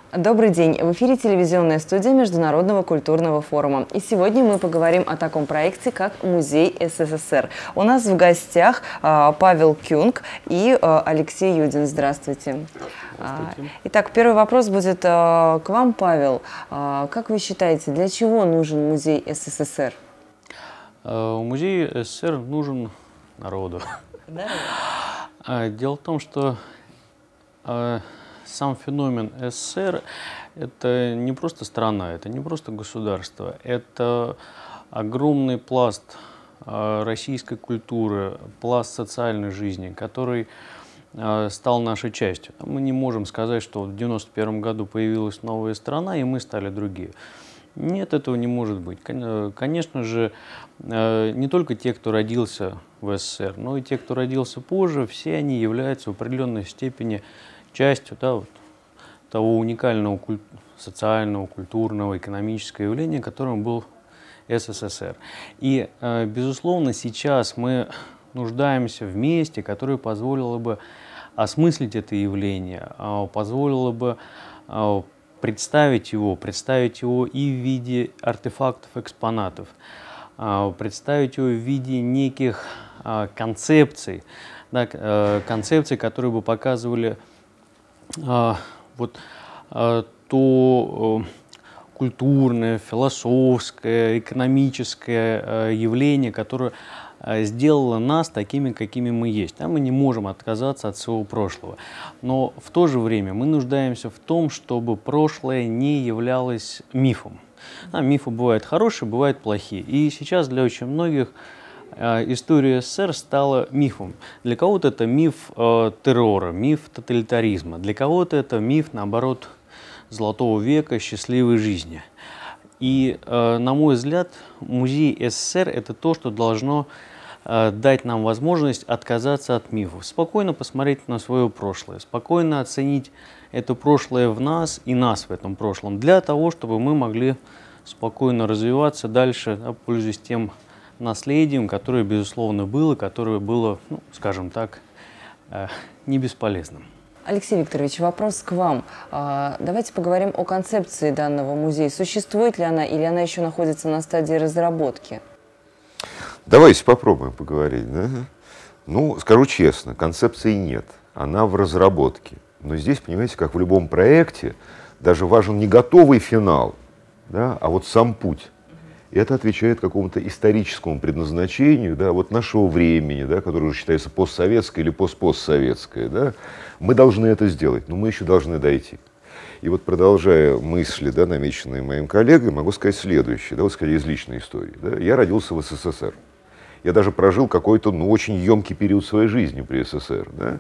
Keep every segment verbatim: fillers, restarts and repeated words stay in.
Добрый день! В эфире телевизионная студия Международного культурного форума. И сегодня мы поговорим о таком проекте, как Музей СССР. У нас в гостях а, Павел Кюнг и а, Алексей Юдин. Здравствуйте. Здравствуйте. Итак, первый вопрос будет а, к вам, Павел. А, как вы считаете, для чего нужен Музей СССР? Музей СССР нужен народу. Да. Дело в том, что сам феномен СССР – это не просто страна, это не просто государство, это огромный пласт российской культуры, пласт социальной жизни, который стал нашей частью. Мы не можем сказать, что в девяносто первом году появилась новая страна, и мы стали другие. Нет, этого не может быть. Конечно же, не только те, кто родился в СССР, но и те, кто родился позже, все они являются в определенной степени частью, да, вот, того уникального куль... социального, культурного, экономического явления, которым был СССР. И, безусловно, сейчас мы нуждаемся в месте, которое позволило бы осмыслить это явление, позволило бы представить его, представить его и в виде артефактов, экспонатов, представить его в виде неких концепций, да, концепций, которые бы показывали вот то культурное, философское, экономическое явление, которое сделало нас такими, какими мы есть. Да, мы не можем отказаться от своего прошлого. Но в то же время мы нуждаемся в том, чтобы прошлое не являлось мифом. Да, мифы бывают хорошие, бывают плохие. И сейчас для очень многих история СССР стала мифом. Для кого-то это миф э, террора, миф тоталитаризма. Для кого-то это миф, наоборот, золотого века, счастливой жизни. И, э, на мой взгляд, музей СССР – это то, что должно э, дать нам возможность отказаться от мифов. Спокойно посмотреть на свое прошлое, спокойно оценить это прошлое в нас и нас в этом прошлом, для того, чтобы мы могли спокойно развиваться дальше, да, пользуясь тем наследием, которое, безусловно, было, которое было, ну, скажем так, э, не бесполезным. Алексей Викторович, вопрос к вам. А, давайте поговорим о концепции данного музея. Существует ли она или она еще находится на стадии разработки? Давайте попробуем поговорить. Да? Ну, скажу честно, концепции нет. Она в разработке. Но здесь, понимаете, как в любом проекте, даже важен не готовый финал, да, а вот сам путь. И это отвечает какому-то историческому предназначению, да, вот нашего времени, да, которое уже считается постсоветское или постпостсоветское. Да. Мы должны это сделать, но мы еще должны дойти. И вот, продолжая мысли, да, намеченные моим коллегой, могу сказать следующее, да, вот сказать из личной истории. Да. Я родился в СССР. Я даже прожил какой-то, ну, очень емкий период своей жизни при СССР. Да.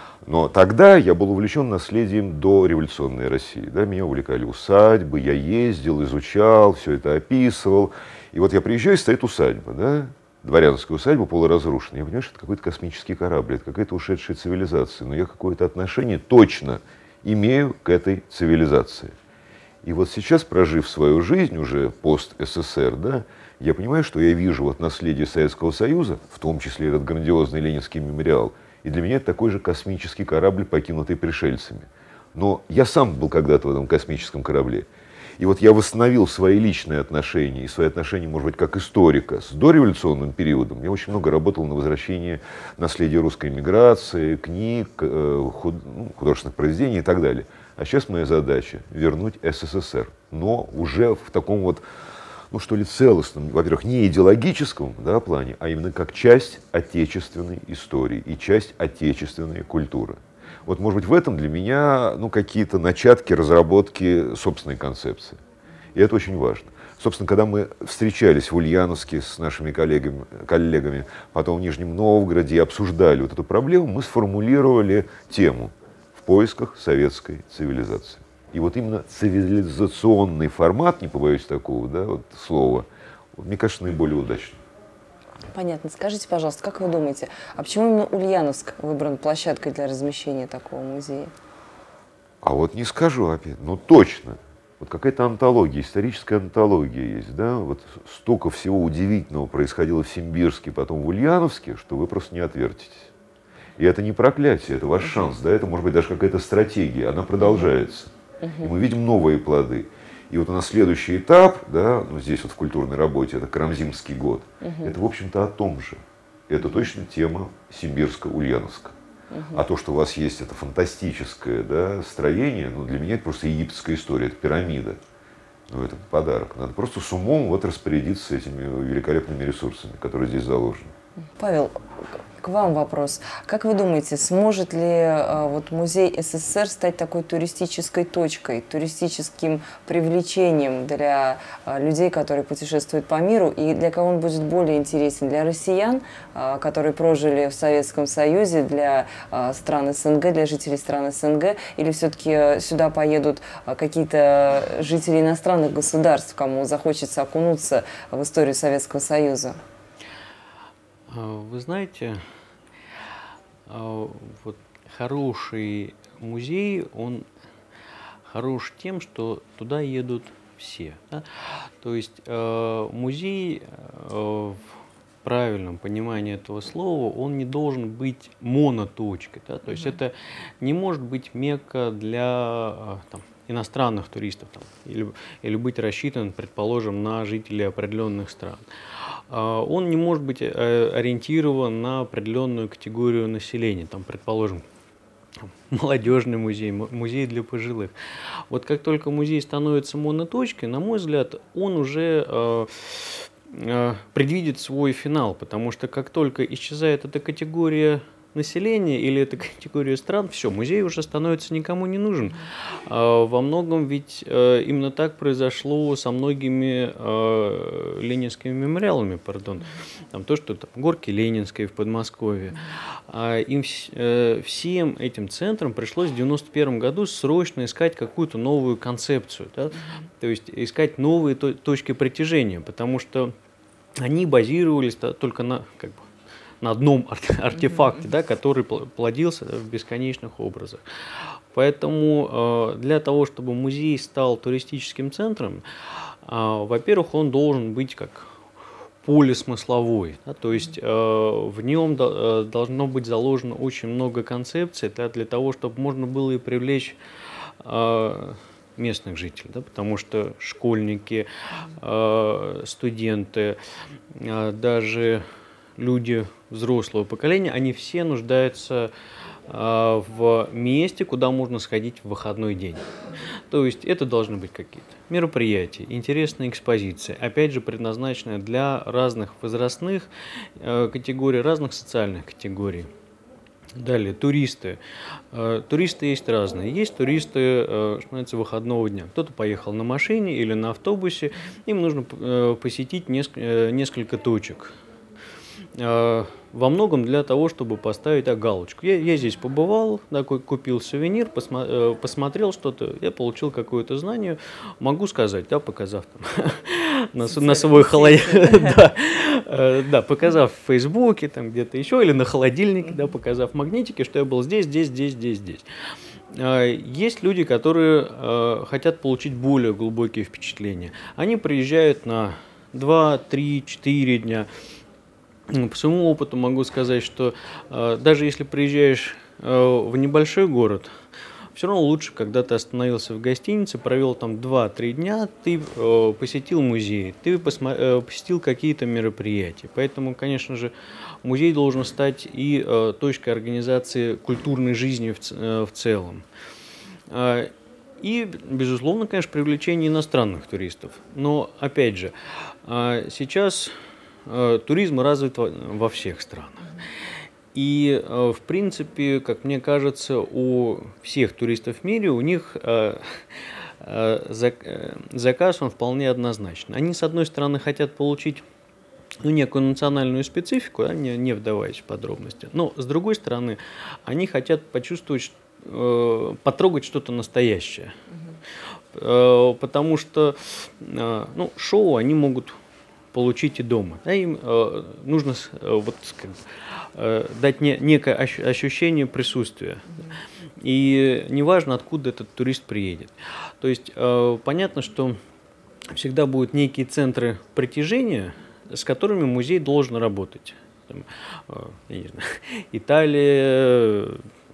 Но тогда я был увлечен наследием дореволюционной России. Да, меня увлекали усадьбы, я ездил, изучал, все это описывал. И вот я приезжаю, и стоит усадьба, да, дворянская усадьба, полуразрушенная. Я понимаю, что это какой-то космический корабль, это какая-то ушедшая цивилизация. Но я какое-то отношение точно имею к этой цивилизации. И вот сейчас, прожив свою жизнь уже пост-СССР, да, я понимаю, что я вижу вот наследие Советского Союза, в том числе этот грандиозный Ленинский мемориал, и для меня это такой же космический корабль, покинутый пришельцами. Но я сам был когда-то в этом космическом корабле. И вот я восстановил свои личные отношения, и свои отношения, может быть, как историка, с дореволюционным периодом. Я очень много работал на возвращении наследия русской эмиграции, книг, художественных произведений и так далее. А сейчас моя задача – вернуть СССР, но уже в таком вот, ну что ли, целостном, во-первых, не идеологическом, да, плане, а именно как часть отечественной истории и часть отечественной культуры. Вот, может быть, в этом для меня, ну, какие-то начатки разработки собственной концепции. И это очень важно. Собственно, когда мы встречались в Ульяновске с нашими коллегами, коллегами, потом в Нижнем Новгороде и обсуждали вот эту проблему, мы сформулировали тему «В поисках советской цивилизации». И вот именно цивилизационный формат, не побоюсь такого, да, вот слова, вот, мне кажется, наиболее удачный. Понятно. Скажите, пожалуйста, как вы думаете, а почему именно Ульяновск выбран площадкой для размещения такого музея? А вот не скажу опять, но точно. Вот какая-то антология, историческая антология есть, да, вот столько всего удивительного происходило в Симбирске, потом в Ульяновске, что вы просто не отвертитесь. И это не проклятие, это ваш шанс, да, это может быть даже какая-то стратегия, она продолжается. И мы видим новые плоды. И вот у нас следующий этап, да, ну, здесь вот в культурной работе, это Карамзинский год, угу. это, в общем-то, о том же. Это точно тема Симбирска-Ульяновска. Угу. А то, что у вас есть это фантастическое, да, строение, ну, для меня это просто египетская история, это пирамида. Ну, это подарок. Надо просто с умом вот распорядиться этими великолепными ресурсами, которые здесь заложены. Павел, к вам вопрос. Как вы думаете, сможет ли а, вот музей СССР стать такой туристической точкой, туристическим привлечением для а, людей, которые путешествуют по миру, и для кого он будет более интересен? Для россиян, а, которые прожили в Советском Союзе, для а, стран СНГ, для жителей стран СНГ, или все-таки сюда поедут а, какие-то жители иностранных государств, кому захочется окунуться в историю Советского Союза? Вы знаете, вот хороший музей, он хорош тем, что туда едут все. Да? То есть музей в правильном понимании этого слова, он не должен быть моноточкой. Да? То есть mm-hmm. это не может быть мекка для там, иностранных туристов там, или, или быть рассчитан, предположим, на жителей определенных стран. Он не может быть ориентирован на определенную категорию населения, там, предположим, молодежный музей, музей для пожилых. Вот как только музей становится моноточкой, на мой взгляд, он уже э, э, предвидит свой финал, потому что как только исчезает эта категория населения или эта категория стран, все, музей уже становится никому не нужен. А, во многом ведь а, именно так произошло со многими а, ленинскими мемориалами, пардон. Там то, что там, горки Ленинской в Подмосковье. А, им а, всем этим центрам пришлось в девяносто первом году срочно искать какую-то новую концепцию, да? То есть искать новые то точки притяжения, потому что они базировались да, только на как бы, на одном артефакте, да, который плодился в бесконечных образах. Поэтому э, для того, чтобы музей стал туристическим центром, э, во-первых, он должен быть как полисмысловой, да, то есть э, в нем до, э, должно быть заложено очень много концепций да, для того, чтобы можно было и привлечь э, местных жителей, да, потому что школьники, э, студенты, э, даже люди взрослого поколения, они все нуждаются э, в месте, куда можно сходить в выходной день. То есть это должны быть какие-то мероприятия, интересные экспозиции, опять же предназначенные для разных возрастных э, категорий, разных социальных категорий. Далее, туристы. Э, туристы есть разные. Есть туристы, э, что называется, выходного дня. Кто-то поехал на машине или на автобусе, им нужно э, посетить несколько, э, несколько точек. Во многом для того, чтобы поставить а, галочку. Я, я здесь побывал, да, купил сувенир, посмо, посмотрел что-то, я получил какое-то знание, могу сказать, да, показав там, на, на свой холодильник, да, да, показав в Фейсбуке, там где-то еще, или на холодильнике, да, показав магнитики, что я был здесь, здесь, здесь, здесь, здесь. Есть люди, которые хотят получить более глубокие впечатления. Они приезжают на два, три, четыре дня. По своему опыту могу сказать, что э, даже если приезжаешь э, в небольшой город, все равно лучше, когда ты остановился в гостинице, провел там два-три дня, ты э, посетил музей, ты э, посетил какие-то мероприятия. Поэтому, конечно же, музей должен стать и э, точкой организации культурной жизни в, э, в целом. Э, и, безусловно, конечно, привлечение иностранных туристов. Но, опять же, э, сейчас... туризм развит во всех странах. И, в принципе, как мне кажется, у всех туристов в мире, у них заказ, он вполне однозначен. Они, с одной стороны, хотят получить ну, некую национальную специфику, да, не, не вдаваясь в подробности, но, с другой стороны, они хотят почувствовать, потрогать что-то настоящее. Потому что ну, шоу они могут получить и дома. Да, им э, нужно э, вот, как, э, дать не, некое ощущение присутствия. И неважно, откуда этот турист приедет. То есть э, понятно, что всегда будут некие центры притяжения, с которыми музей должен работать. Там, э, я не знаю, Италия,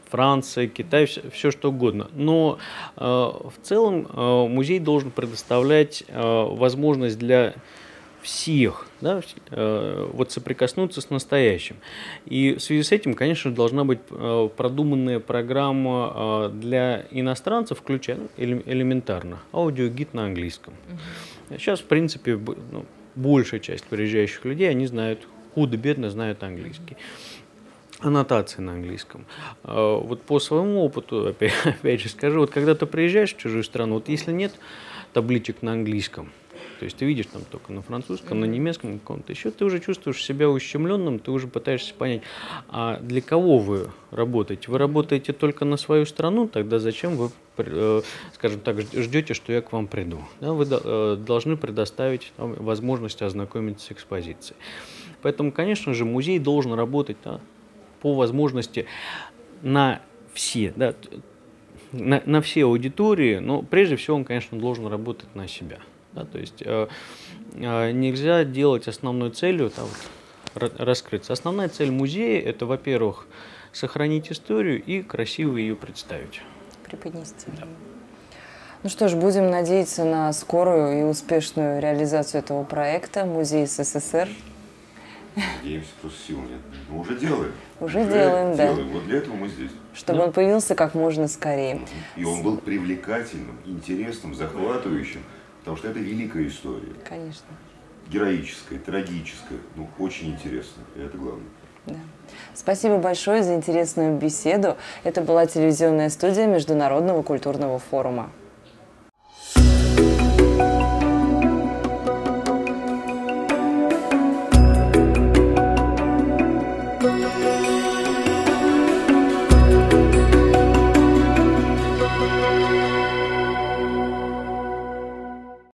Франция, Китай, все, все что угодно. Но э, в целом э, музей должен предоставлять э, возможность для всех, да, э, вот соприкоснуться с настоящим. И в связи с этим, конечно, должна быть э, продуманная программа э, для иностранцев, включая ну, эле- элементарно аудиогид на английском. Uh-huh. Сейчас, в принципе, б- ну, большая часть приезжающих людей, они знают, худо-бедно знают английский. Аннотации на английском. Э, вот по своему опыту, опять, опять же скажу, вот когда ты приезжаешь в чужую страну, вот если нет табличек на английском, то есть ты видишь там только на французском, mm-hmm. на немецком, каком-то еще, ты уже чувствуешь себя ущемленным, ты уже пытаешься понять, а для кого вы работаете? Вы работаете только на свою страну, тогда зачем вы, э, скажем так, ждете, что я к вам приду? Да, вы э, должны предоставить там, возможность ознакомиться с экспозицией. Поэтому, конечно же, музей должен работать да, по возможности на все, да, на, на все аудитории, но прежде всего он, конечно, должен работать на себя. Да, то есть э, э, нельзя делать основной целью да, вот, раскрыться. Основная цель музея – это, во-первых, сохранить историю и красиво ее представить. Преподнести. Да. Ну что ж, будем надеяться на скорую и успешную реализацию этого проекта «Музей СССР». Надеемся, просто сил нет. Мы уже делаем. Уже, уже делаем, да. Делаем. Вот для этого мы здесь. Чтобы да. он появился как можно скорее. И он был привлекательным, интересным, захватывающим. Потому что это великая история. Конечно. Героическая, трагическая, ну, очень интересная, и это главное. Да. Спасибо большое за интересную беседу. Это была телевизионная студия Международного культурного форума.